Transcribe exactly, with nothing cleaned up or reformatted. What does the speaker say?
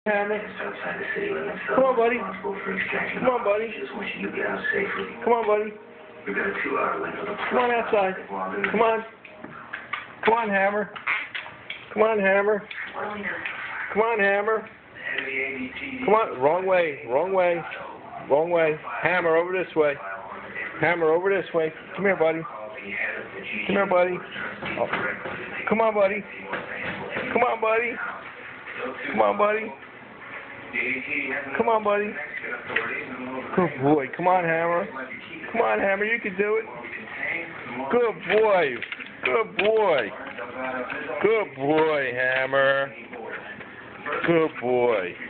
Hammer. Come on, buddy. Come on, buddy. Come on, buddy. Come on outside. Come on. Come on, Hammer. Come on, Hammer. Come on, Hammer. Come on. Wrong way. Wrong way. Wrong way. Hammer, over this way. Hammer, over this way. Come here, buddy. Come here, buddy. Oh. Come on, buddy. Come on, buddy. Come on, buddy. Come on, buddy. Good boy. Come on, Hammer. Come on, Hammer. You can do it. Good boy. Good boy. Good boy, Hammer. Good boy.